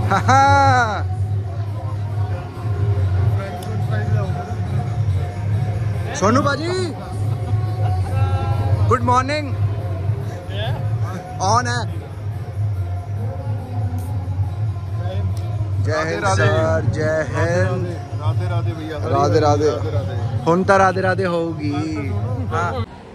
सोनू बाजी good morning. On है। जय हिंद सर, जय हिंद। राधे राधे भैया। राधे राधे। हुन तो राधे राधे होगी। हाँ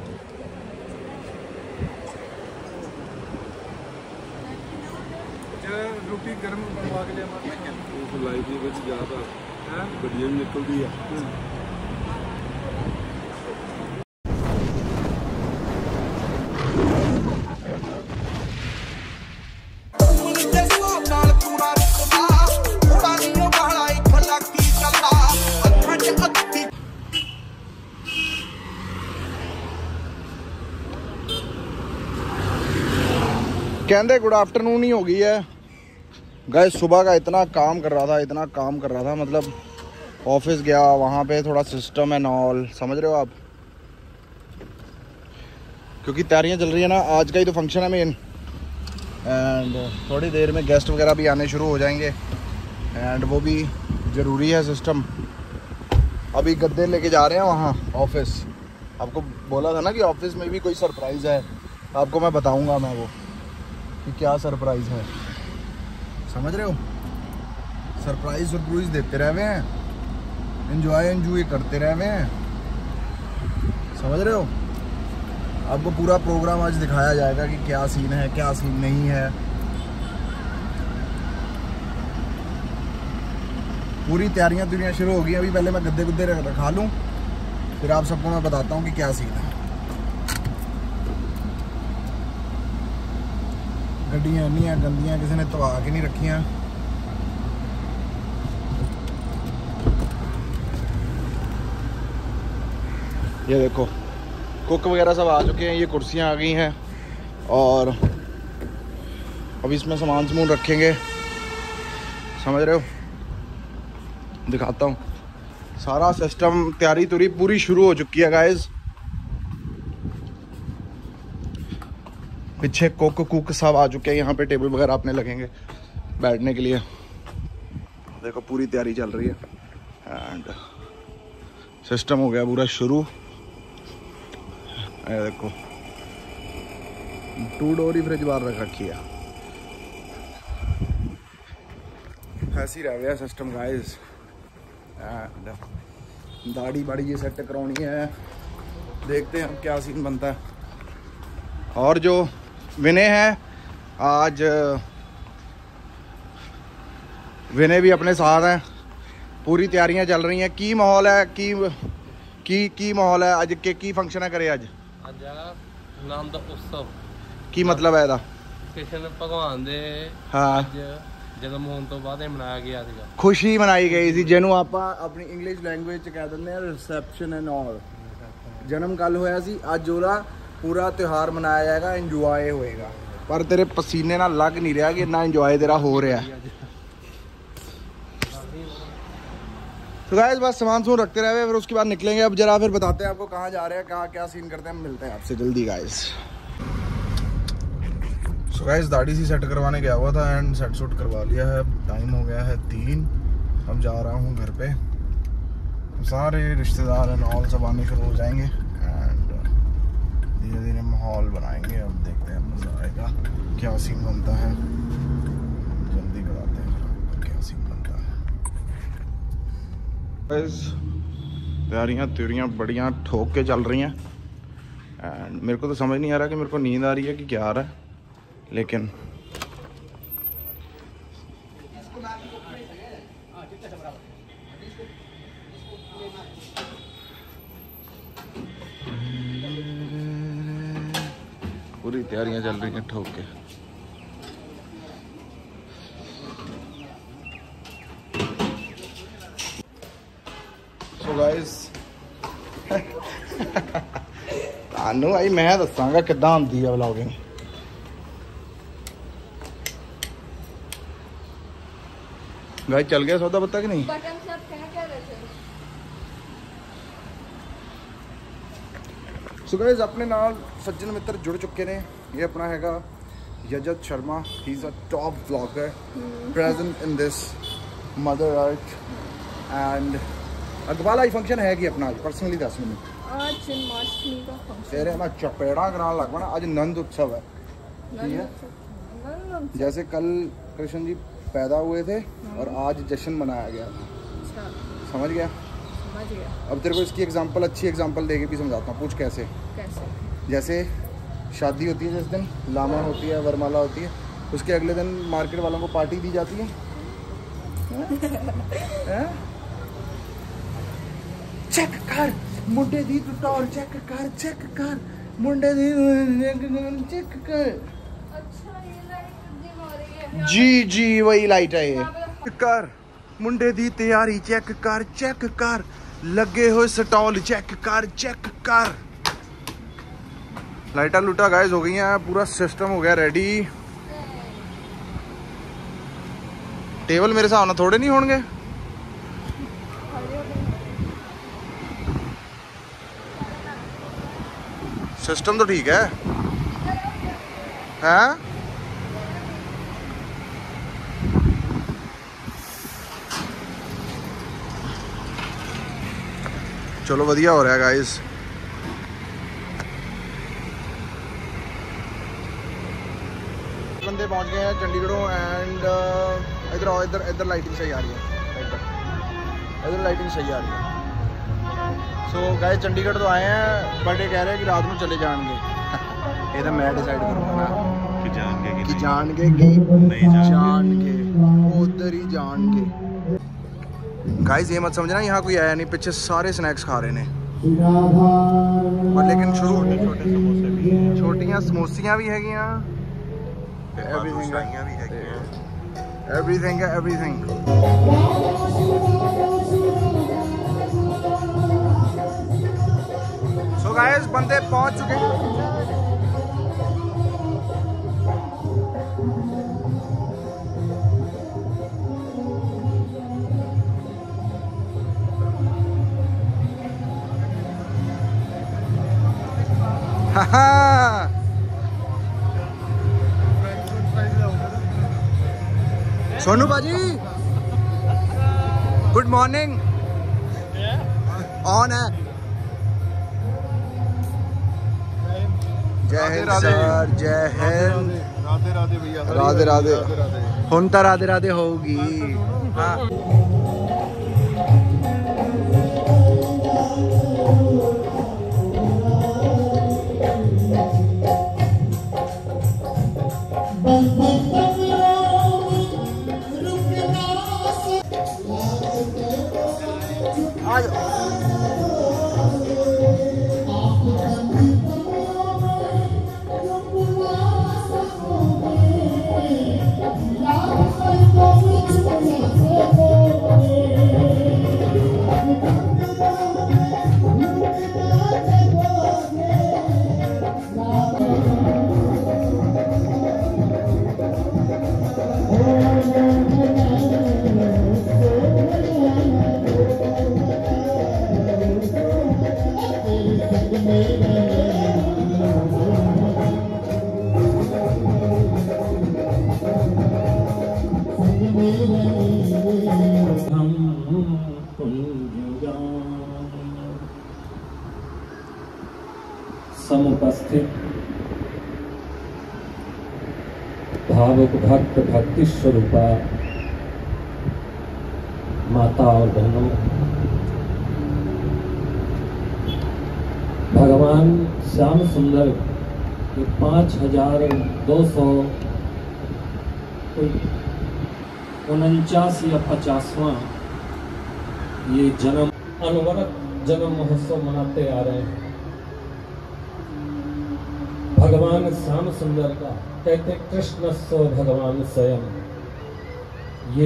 रोटी गर्म बनवा के लाइफ ज्यादा बढ़िया भी निकलती है। कहते गुड आफ्टरनून ही हो गई है गाइस। सुबह का इतना काम कर रहा था, मतलब ऑफिस गया, वहाँ पे थोड़ा सिस्टम एंड ऑल, समझ रहे हो आप, क्योंकि तैयारियाँ चल रही है ना। आज का ही तो फंक्शन है मेन, एंड थोड़ी देर में गेस्ट वगैरह भी आने शुरू हो जाएंगे, एंड वो भी ज़रूरी है सिस्टम। अभी गद्दे लेके जा रहे हैं वहाँ ऑफिस। आपको बोला था ना कि ऑफिस में भी कोई सरप्राइज़ है, आपको मैं बताऊँगा मैं वो कि क्या सरप्राइज़ है, समझ रहे हो। सरप्राइज देते रहे हैं, एंजॉय करते रहे हैं, समझ रहे हो। आपको पूरा प्रोग्राम आज दिखाया जाएगा कि क्या सीन है, क्या सीन नहीं है। पूरी तैयारियां शुरू हो गई। अभी पहले मैं गद्दे रखा लूँ, फिर आप सबको मैं बताता हूँ कि क्या सीन है। गड्डियाँ इन्नियाँ गंदियाँ, किसी ने तवा के नहीं रखियाँ। ये देखो कुक वगैरह सब आ चुके हैं, ये कुर्सियाँ आ गई हैं, और अब इसमें सामान रखेंगे, समझ रहे हो। दिखाता हूँ सारा सिस्टम। तैयारी तुरी पूरी शुरू हो चुकी है गाइस। पीछे कुक सब आ चुके हैं, यहाँ पे टेबल वगैरह अपने लगेंगे बैठने के लिए। देखो पूरी तैयारी चल रही है, एंड सिस्टम हो गया पूरा शुरू। देखो 2 डोरी फ्रिज बाहर रख रखी है, ऐसे ही रह गया सिस्टम गाइस। दाढ़ी बाड़ी ये सेट करवानी है, देखते हैं क्या सीन बनता है। और जो विनय है, आज विनय भी अपने साथ हैं। पूरी तैयारियां चल रही हैं। की माहौल है, की माहौल है आज की फंक्शन है करे आज नाम दा उत्सव की मतलब है कृष्ण भगवान दे हाँ जन्म होने तो बाद मनाया गया सीगा। खुशी मनाई गई सी, जिन्हों आप अपनी इंग्लिश लैंग्वेज कह दिंदे हैं रिसेप्शन एंड ऑल। जन्म कल होया सी, अज ओदा पूरा त्यौहार मनाया जाएगा, इंजॉय होएगा। पर तेरे पसीने ना लग नहीं रहा कि इतना इंजॉय तेरा हो रहा है। तो गाइस बस सामान रखते रहे, फिर उसके बाद निकलेंगे। अब जरा फिर बताते हैं आपको कहाँ जा रहे हैं, कहाँ क्या सीन करते हैं। मिलते हैं आपसे जल्दी गाइस। सो गाइस दाढ़ी सी सेट करवाने गया हुआ था, एंड सेट सूट करवा लिया है। टाइम हो गया है 3। अब जा रहा हूँ घर पे। सारे रिश्तेदार एंड ऑल सब आने शुरू हो जाएंगे, एंड धीरे धीरे माहौल बनाएंगे। अब देखते हैं, मज़ा आएगा। क्या सीन बनता है जल्दी बताते हैं क्या सीन बनता है। तैयारियाँ बढ़िया ठोक के चल रही हैं, एंड मेरे को तो समझ नहीं आ रहा कि मेरे को नींद आ रही है कि क्या आ रहा है, लेकिन पूरी तैयारियां चल रही हैं ठोक के। सो गाइस तानू भाई मैं दसांगा किद्दां आंदी है व्लॉगिंग। गाइस चल गया सौदा पत्ता कि नहीं? सो गाइस अपने नाल सज्जन मित्र जुड़ चुके ने। ये अपना हैगा Yajat Sharma. He's a top vlogger present in this Mother Earth. And अगवाला ही फंक्शन है कि अपना पर्सनली 10 मिनट आज जन्माष्टमी का फंक्शन तेरे में चपेड़ा कराने लग पड़ा। आज नंद उत्सव है, ठीक है? जैसे कल कृष्ण जी पैदा हुए थे और आज जश्न मनाया गया था। अच्छा, समझ गया? समझ गया। अब तेरे को इसकी एग्जांपल, अच्छी एग्जांपल देके भी समझाता हूँ। पूछ कैसे? कैसे? जैसे शादी होती है, जिस दिन लामा होती है, वरमाला होती है, उसके अगले दिन मार्केट वालों को पार्टी दी जाती है। चेक कर मुंडे दी तू टॉर, चेक कर मुंडे दी चेक कर। अच्छा, ये लाइट दिम हो रही है। जी वही लाइट है ये। कर मुंडे दी तैयारी चेक कर लगे हो स्टॉल चेक कर। लाइटा लूटा गाइस हो गई हैं, पूरा सिस्टम हो गया रेडी। टेबल मेरे साथ थोड़े नहीं होंगे। सिस्टम तो ठीक है, हैं? चलो बढ़िया हो रहा है गाइस। बंदे पहुंच गए हैं चंडीगढ़ों एंड इधर आओ, इधर लाइटिंग सही आ रही है, इधर लाइटिंग सही आ रही है। सो गाइस चंडीगढ़ तो आए हैं, बट ये कह रहे हैं कि रात में चले जाएंगे। ये तो मैं डिसाइड करूँगा ना कि जान के कि जान के उधर ही जान के। गाइस ये मत समझना यहाँ कोई आया नहीं, पीछे सारे स्नैक्स खा रहे हैं। लेकिन शुरू छोटे समोसे भी हैं, छोटियाँ समोसियाँ भी हैगियाँ, एवरीथिंग। सो गाइस बंदे पहुंच चुके हैं। सोनू बाजी गुड मॉर्निंग। ऑन है। जय हिंद सर, जय हिंद। राधे भैया। राधे हुन तो राधे होगी। हाँ समुपस्थित भावुक भक्त भक्ति स्वरूपा माता और बहनों, भगवान श्याम सुंदर के 5249 या 50वां ये जन्म अनवरत जन्म महोत्सव मनाते आ रहे हैं। भगवान श्याम सुंदर का कहते कृष्ण स्व भगवान स्वयं। ये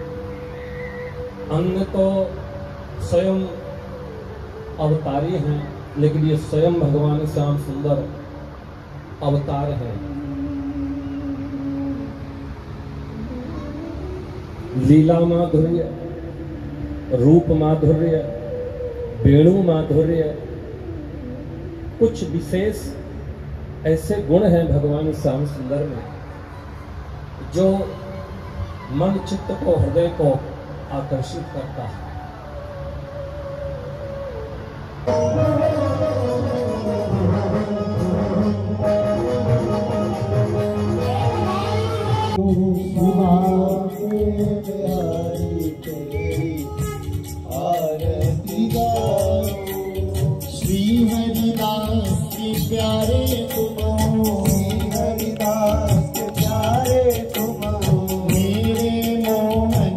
अन्य तो स्वयं अवतारी हैं, लेकिन ये स्वयं भगवान श्याम सुंदर अवतार हैं। लीला माधुर्य, रूप माधुर्य, वेणु माधुर्य, कुछ विशेष ऐसे गुण हैं भगवान श्याम सुंदर में जो मन चित्त को हृदय को आकर्षित करता है। श्री हरिदास के प्यारे तुम हो, हरिदास के प्यारे तुम हो, मेरे मोहन।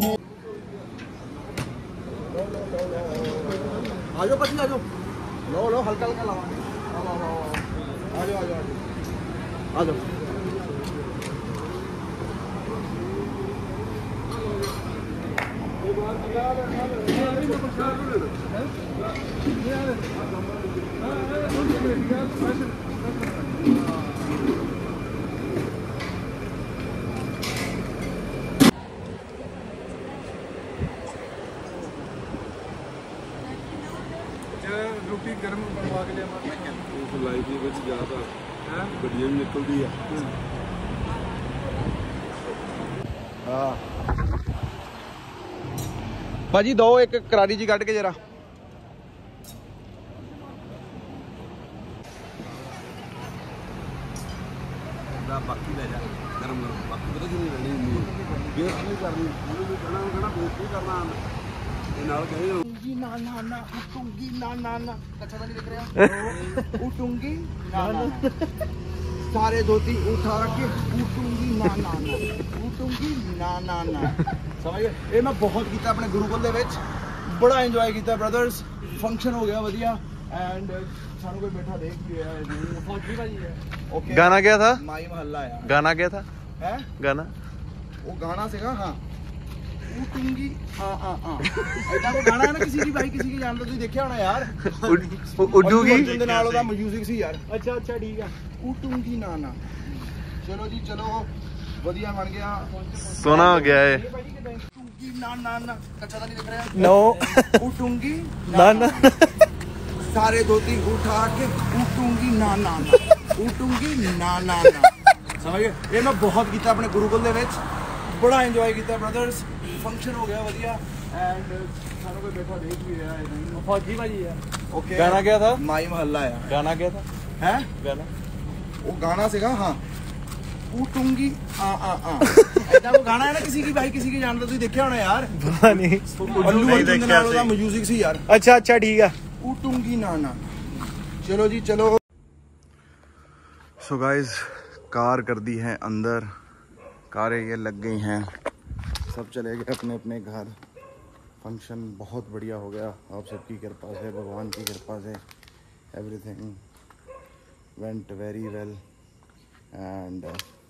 आजो पति आजो, लो हल्का हल्का लाओ, आजो आजो आजो आजो। रोटी गर्म बनवा के लिया लाइफ ਦੇ ਵਿੱਚ ਜ਼ਿਆਦਾ ਹੈ ਵਧੀਆ ਵੀ ਨਿਕਲਦੀ ਆ। हाँ भाजी दो एक करारी जी कट के जरा। ਬਾਕੀ ਲੈ ਜਾ ਗਰਮ ਗਰਮ ਬਾਕੀ ਪਤਾ ਕਿਉਂ ਨਹੀਂ ਰਹਿਣੀ ਬੇਸ ਨਹੀਂ ਕਰਨੀ ਉਹਨੂੰ ਵੀ ਕਹਿਣਾ ਬੇਸ ਨਹੀਂ ਕਰਨਾ ਇਹ ਨਾਲ ਕਹੇ ना ना ना उठूंगी ना ना ना अच्छा तो नहीं दिख रहा उठूंगी ना ना सारे धोती उठा के उठूंगी ना ना ना उठूंगी ना ना ना समझ गए। ये मैं बहुत किया अपने गुरुकुल दे विच बड़ा इंजॉय किया ब्रदर्स। फंक्शन हो गया वधिया एंड सानू कोई बैठा देख भी है फौजी भाजी है। ओके गाना क्या था? माई महल्ला है गाना क्या था? है गाना वो गाना सीगा हाँ उठूंगी ऐसा कोई गाना है ना किसी की भाई किसी की जानते तुम देखा होना यार उठूगी दे नाल ओदा म्यूजिक सी यार। अच्छा अच्छा ठीक है उठूंगी ना ना चलो जी चलो वधिया बन गया सोना हो गया है। उठूंगी ना ना ना अच्छा तो नहीं दिख रहा नो उठूंगी ना ना सारे धोती उठा के उठूंगी ना ना ना उठूंगी ना ना ना समझ गए। ये मैं बहुत किया अपने गुरुकुल दे विच बड़ा इंजॉय किया ब्रदर्स। फंक्शन हो गया वधिया एंड सानू कोई बैठा देख भी रहा है फौजी भाजी है। ओके गाना क्या था? माई महल्ला है गाना क्या था? है गाना वो गाना सीगा हाँ उठूंगी ऐसा वो गाना है ना किसी की भाई किसी की जानते तुम देखा होना यार नहीं अल्लू अर्जुन दे नाल ओदा म्यूजिक सी यार। अच्छा अच्छा ठीक है उठूंगी ना ना चलो जी चलो। सो गाइस कार कर दी है अंदर, कारें ये लग गई हैं, सब चले गए अपने अपने घर। फंक्शन बहुत बढ़िया हो गया आप सबकी कृपा से, भगवान की कृपा से। Everything went very well and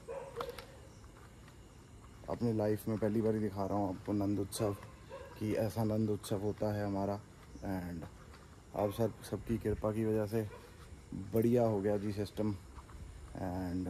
अपनी लाइफ में पहली बार दिखा रहा हूँ आपको नंद उत्सव कि ऐसा नंद उत्सव होता है हमारा। एंड आप सबकी कृपा की वजह से बढ़िया हो गया जी सिस्टम। एंड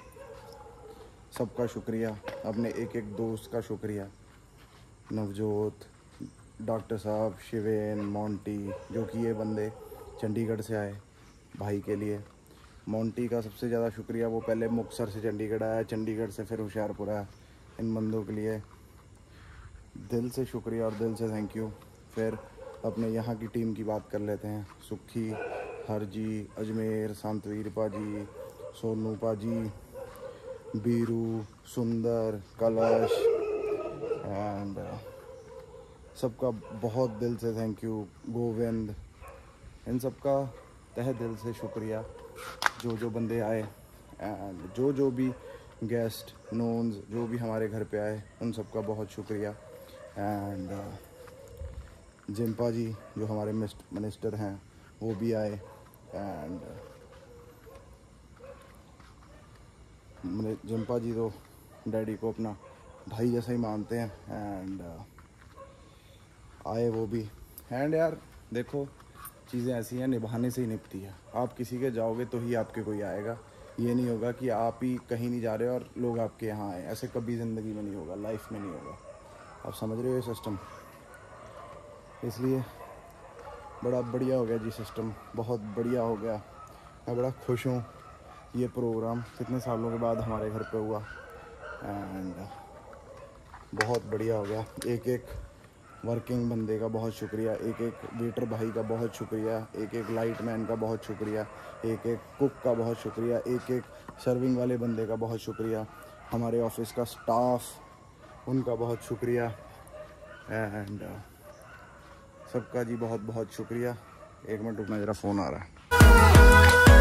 सबका शुक्रिया, अपने एक एक दोस्त का शुक्रिया, नवजोत, डॉक्टर साहब, शिवेन, मोंटी, जो कि ये बंदे चंडीगढ़ से आए भाई के लिए। मोंटी का सबसे ज़्यादा शुक्रिया, वो पहले मुक्तसर से चंडीगढ़ आया, चंडीगढ़ से फिर होशियारपुर आया। इन बंदों के लिए दिल से शुक्रिया और दिल से थैंक यू। फिर अपने यहाँ की टीम की बात कर लेते हैं। सुखी, हरजी, अजमेर, सांतवीर पाजी, सोनू पाजी, बीरू, सुंदर, कलश एंड सबका बहुत दिल से थैंक यू। गोविंद, इन सबका तहे दिल से शुक्रिया जो बंदे आए एंड जो भी गेस्ट नोन्स जो भी हमारे घर पे आए उन सबका बहुत शुक्रिया। एंड जिम्पा जी जो हमारे मिनिस्टर हैं वो भी आए एंड जिम्पा जी तो डैडी को अपना भाई जैसा ही मानते हैं एंड आए वो भी। एंड यार देखो चीज़ें ऐसी हैं, निभाने से ही निपटी है। आप किसी के जाओगे तो ही आपके कोई आएगा, ये नहीं होगा कि आप ही कहीं नहीं जा रहे और लोग आपके यहाँ आए। ऐसे कभी ज़िंदगी में नहीं होगा, लाइफ में नहीं होगा। आप समझ रहे हो ये सिस्टम, इसलिए बड़ा बढ़िया हो गया जी सिस्टम, बहुत बढ़िया हो गया। मैं बड़ा खुश हूँ। ये प्रोग्राम कितने सालों के बाद हमारे घर पे हुआ एंड बहुत बढ़िया हो गया। एक एक वर्किंग बंदे का बहुत शुक्रिया, एक एक वेटर भाई का बहुत शुक्रिया, एक एक लाइट मैन का बहुत शुक्रिया, एक एक कुक का बहुत शुक्रिया, एक एक सर्विंग वाले बंदे का बहुत शुक्रिया, हमारे ऑफिस का स्टाफ उनका बहुत शुक्रिया एंड सबका जी बहुत बहुत शुक्रिया। एक मिनट रुकना, ज़रा फ़ोन आ रहा है।